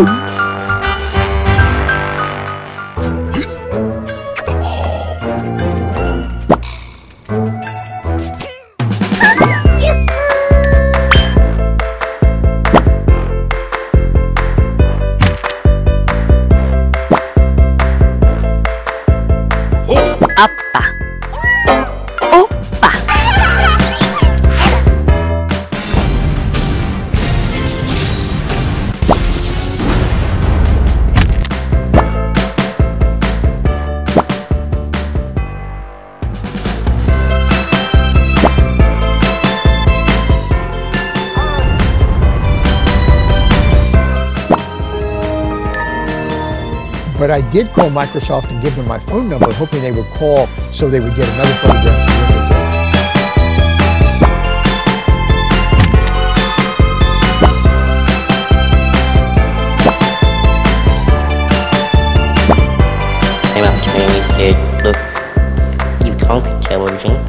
아빠, 오빠. But I did call Microsoft and give them my phone number, hoping they would call so they would get another photograph from the window. Came up to me and he said, "Look, you've conquered television.